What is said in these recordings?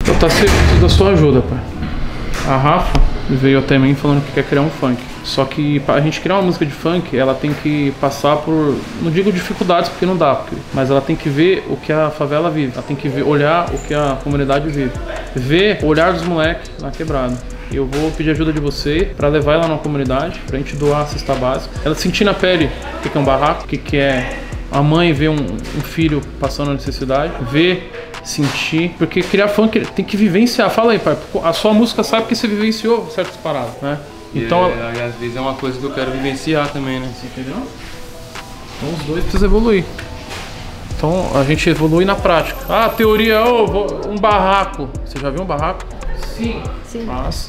Eu preciso da sua ajuda, pai. A Rafa veio até mim falando que quer criar um funk. Só que pra gente criar uma música de funk, ela tem que passar por, não digo dificuldades porque não dá, mas ela tem que ver o que a favela vive. Ela tem que ver, olhar o que a comunidade vive. Ver o olhar dos moleques na quebrada. Eu vou pedir ajuda de você pra levar ela na comunidade, pra gente doar a cesta básica. Ela sentir na pele o que é um barraco, o que é a mãe ver um filho passando necessidade, ver, sentir, porque criar funk tem que vivenciar. Fala aí, pai, a sua música sabe que você vivenciou certas paradas, né? Então, e às vezes é uma coisa que eu quero vivenciar também, né? Você entendeu? Então os dois precisam evoluir. Então a gente evolui na prática. Ah, teoria, um barraco. Você já viu um barraco? Sim. Mas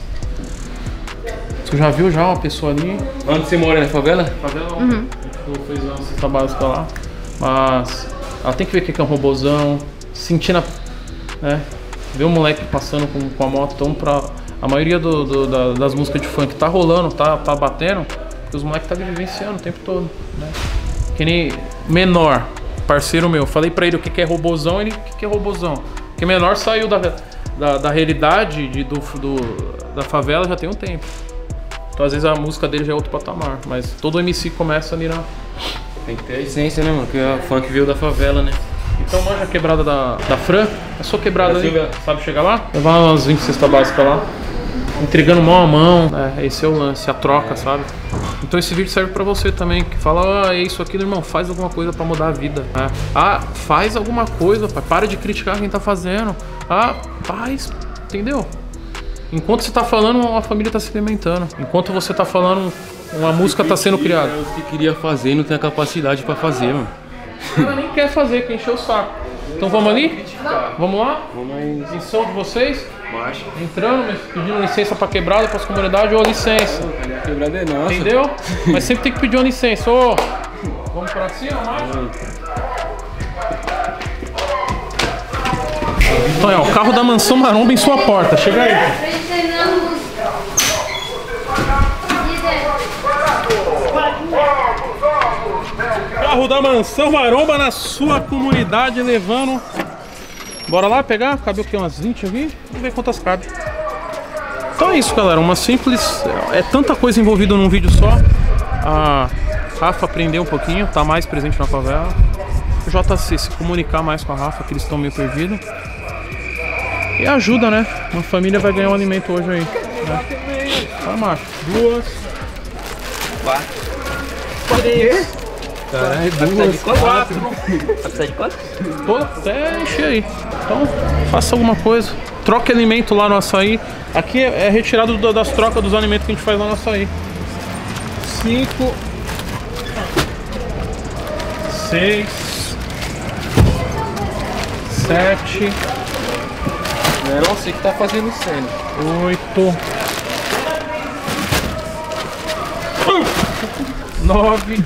você já viu uma pessoa ali? Onde você mora, na favela? Favela? Uhum. A gente fez uma cesta básica lá. Mas ela tem que ver o que é um robozão, sentir né? Ver um moleque passando com a moto. Então a maioria das músicas de funk tá rolando, tá batendo, porque os moleques tá vivenciando o tempo todo, né? Que nem Menor, parceiro meu, falei pra ele o que é robozão, ele o que é robozão. Porque Menor saiu da realidade da favela já tem um tempo. Então às vezes a música dele já é outro patamar, mas todo MC começa ali na... Tem que ter a essência, né, mano? Porque a funk veio da favela, né? Então manja a quebrada da Fran, é só quebrada ali, sabe chegar lá? Levar umas 20 cestas básicas lá, entregando mão a mão, né? Esse é o lance, a troca, sabe? Então esse vídeo serve pra você também, que fala, é isso aqui, irmão, faz alguma coisa pra mudar a vida, né? Faz alguma coisa, pai, para de criticar quem tá fazendo, faz, entendeu? Enquanto você tá falando, uma família tá se alimentando, enquanto você tá falando, uma música tá sendo criada. É o que queria fazer e não tem a capacidade pra fazer, mano. Ela nem quer fazer, quer encher o saco. Então vamos ali? Vamos lá? Vamos aí. Missão de vocês? Marcha. Entrando, pedindo licença pra quebrada, pras comunidades, ou licença. A quebrada é nossa. Entendeu? Mas sempre tem que pedir uma licença. Vamos pra cima, marcha? Então o carro da Mansão Maromba em sua porta. Chega aí. Carro da Mansão Maromba na sua comunidade, levando. Bora lá pegar? Cabe o quê? Umas 20 aqui? Vamos ver quantas cabe. Então é isso, galera. Uma simples... É tanta coisa envolvida num vídeo só. A Rafa aprendeu um pouquinho, tá mais presente na favela. O JC se comunicar mais com a Rafa, que eles estão meio perdidos. E ajuda, né? Uma família vai ganhar um alimento hoje aí, né? Tá, macho. 2, 4. Caralho, 2, 4. Vai precisar de quanto? Tô até encher aí. Então, faça alguma coisa. Troque alimento lá no açaí. Aqui é retirado das trocas dos alimentos que a gente faz lá no açaí. 5, 6, 7. Não é você que tá fazendo cena. 8, 9,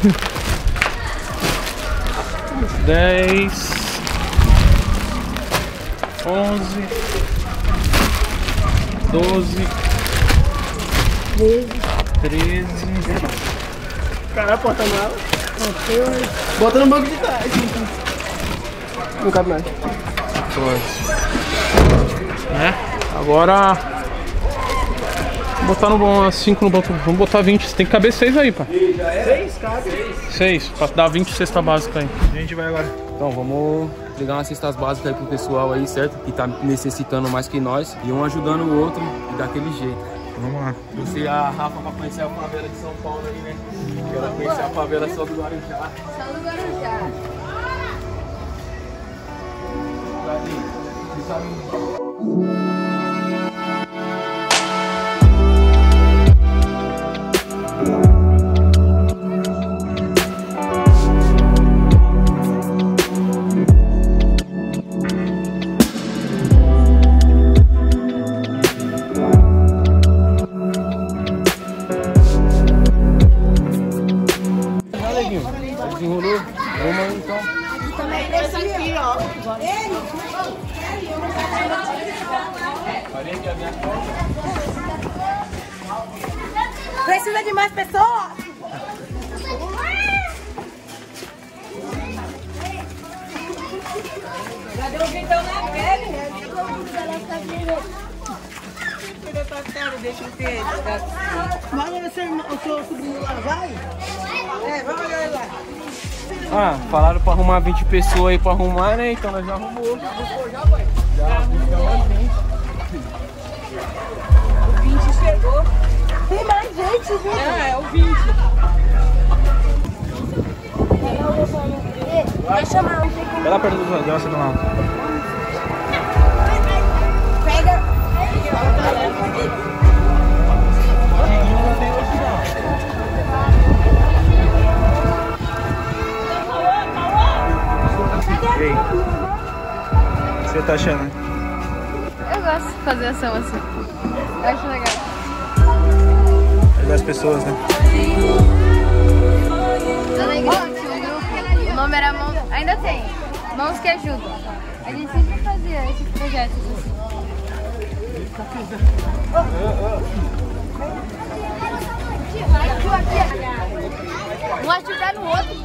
10, 11, 12, 13. Caralho, porta-mala. Bota no banco de trás. Não cabe mais. 14. Né? Agora vou botar no 5 no banco. Vamos botar 20. Tem que caber 6 aí, pá. 6, cabe. 6, pra dar 20 cesta básica aí. A gente vai agora. Então vamos entregar umas cestas básicas aí pro pessoal aí, certo? Que tá necessitando mais que nós. E um ajudando o outro daquele jeito. Vamos lá. Você e a Rafa pra conhecer a favela de São Paulo aí, né? Quero conhecer a favela só do Guarujá. Só do Guarujá. Desenrolou? Vamos aí então. Essa aqui, ó. Precisa de mais pessoas? Já deu um gritão na pele, né? deixa eu ter. Mas o seu sobrinho lá vai? É, vamos olhar ele lá. Ah, falaram pra arrumar 20 pessoas aí pra arrumar, né? Então nós já arrumou. Já, pai. Já 20. O 20 chegou. Tem mais gente, viu? É o 20. Vai chamar um. Vai lá perto do Jordão, você não. Pega. E aí? O que você tá achando? Eu gosto de fazer ação assim. Eu acho legal. Ajudar as pessoas, né? Lá na igreja tinha um grupo, o nome era Mãos... Ainda tem, Mãos que Ajudam. A gente sempre fazia esses projetos assim. Um ajudar no outro.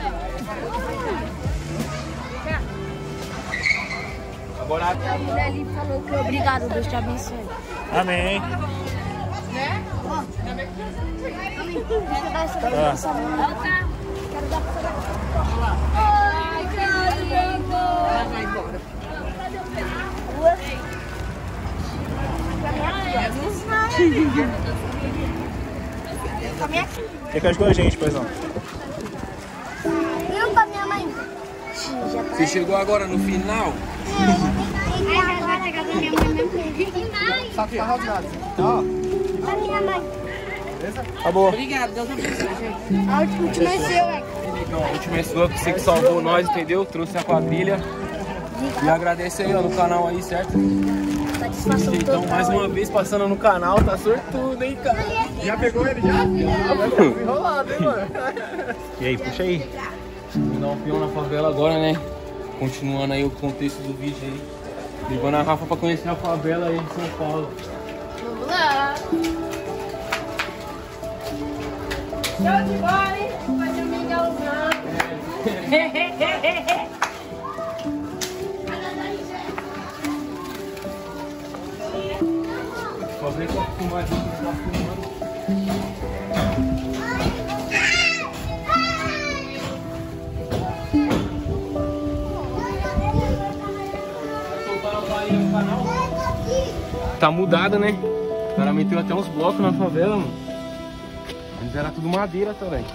A mulher ali falou que obrigado, Deus te abençoe. Amém. Né? Deixa eu dar essa benção. Quero dar pra você. Ai, caramba! Vai embora. Fica com a gente, paizão. Viu pra minha mãe? Já tá. Você chegou agora no final? Vai chegar pra minha mãe mesmo. Só que tá rasgado. Pra minha mãe. Acabou. Obrigado, Deus abençoe, gente. A última é seu, é. Então, a última é sua, que você que salvou nós, entendeu? Trouxe a quadrilha. E agradece aí, ó, no canal aí, certo? Satisfação Então, total. mais uma vez passando no canal, tá sortudo, hein, cara? Já pegou ele já? Enrolado, hein, mano? E aí, puxa aí. Vou dar um peão na favela agora, né? Continuando aí o contexto do vídeo aí. Levando a Rafa pra conhecer a favela aí de São Paulo. Vamos lá. Show de bola, hein? Fazer um mingauzão. Só vem com a filmadinha que tá filmando. Tá mudada, né? O cara meteu até uns blocos na favela, mano. Antes era tudo madeira também.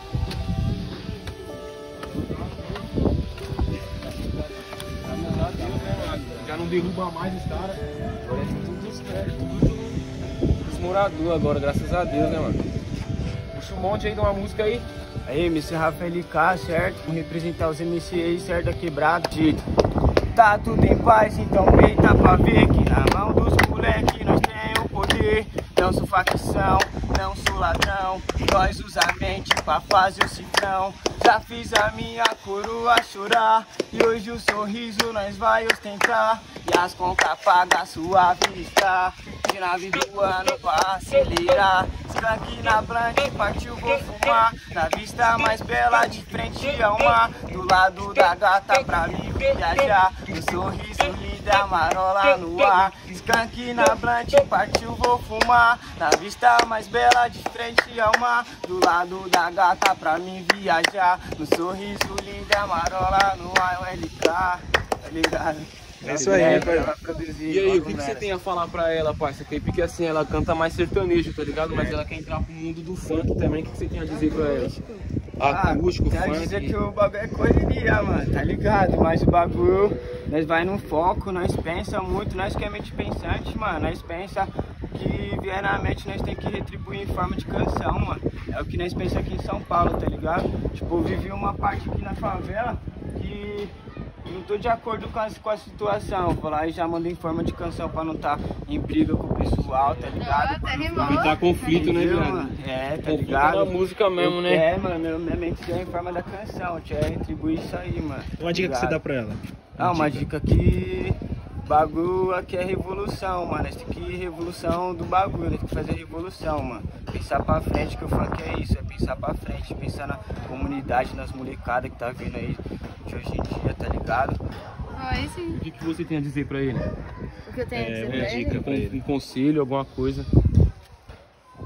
Já não derruba mais os caras. Agora é tudo os caras, tudo os moradores agora, graças a Deus, né, mano? Puxa um monte aí de uma música aí. Aí, MC Rafael LK, certo? Vamos representar os MC aí, certo? Da quebrada, dito. Tá tudo em paz, então peita pra ver que na mão dos moleque nós tem o poder. Não sou facção, não sou ladrão. Nós usa a mente pra fazer o cifrão. Já fiz a minha coroa chorar e hoje o sorriso nós vai ostentar. E as contas pagas suave está. Nave do ano pra acelerar. Skunk na blank, partiu, vou fumar. Na vista mais bela, de frente ao mar. Do lado da gata pra mim viajar. No sorriso lindo, a marola no ar. Skunk na blank, partiu, vou fumar. Na vista mais bela, de frente ao mar. Do lado da gata pra mim viajar. No sorriso lindo, a marola no ar. O LK, tá ligado? É isso aí, E aí, o que você tem a falar pra ela, parça? Porque assim, ela canta mais sertanejo, tá ligado? Mas ela quer entrar pro mundo do funk também. O que você tem a dizer pra ela? Acústico, quero funk. dizer que o bagulho é correria, mano, tá ligado? Mas o bagulho, nós vai no foco, nós pensa muito, nós que é mente pensante, mano. Nós pensa que vier na mente, nós tem que retribuir em forma de canção, mano. É o que nós pensa aqui em São Paulo, tá ligado? Tipo, eu vivi uma parte aqui na favela que não tô de acordo com a situação. Vou lá e já mando em forma de canção pra não tá em briga com o pessoal, tá ligado? Até rimou. Evitar conflito, né, Entendeu, viado? mano? É, tá Conflito ligado? na música mesmo, né? É, mano, minha mente já é em forma da canção. Eu tinha retribuir isso aí, mano. Uma dica que você dá pra ela. Ah, uma dica que bagulho aqui é revolução, mano. Nós tem que ir revolução do bagulho, nós tem que fazer revolução, mano. Pensar pra frente, que o funk é isso, é pensar pra frente, pensar na comunidade, nas molecadas que tá vindo aí de hoje em dia, tá ligado? Aí sim. O que você tem a dizer pra ele? O que eu tenho a dizer pra ele? Dica pra ele. Um conselho, alguma coisa.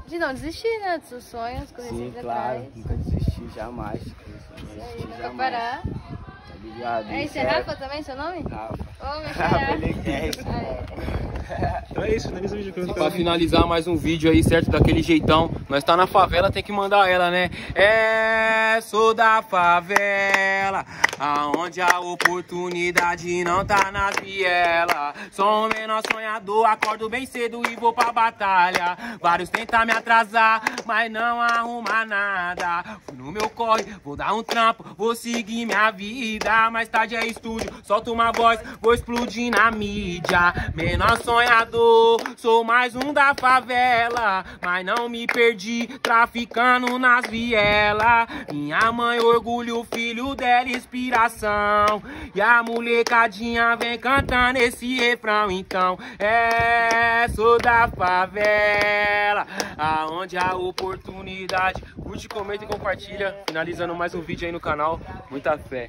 De não desistir, né? Dos seus sonhos, correr Sim, sempre claro, atrás. nunca desistir, jamais. Nunca parar. Tá ligado? É isso, é Rafa também, seu nome? Rafa. Ô, meu Rafa, xará. ele quer. Então é isso, finaliza o vídeo. Pra finalizar mais um vídeo aí, certo? Daquele jeitão. Nós tá na favela, tem que mandar ela, né? Sou da favela, aonde a oportunidade não tá nas vielas. Sou um menor sonhador, acordo bem cedo e vou pra batalha. Vários tentam me atrasar, mas não arruma nada. Fui no meu corre, vou dar um trampo, vou seguir minha vida. Mais tarde é estúdio, solto uma voz, vou explodir na mídia. Menor sonhador, sou mais um da favela, mas não me perdi traficando nas vielas. Minha mãe orgulho, o filho dela inspiração, e a molecadinha vem cantando esse refrão. Então sou da favela, aonde a oportunidade. Curte, comenta e compartilha. Finalizando mais um vídeo aí no canal. Muita fé.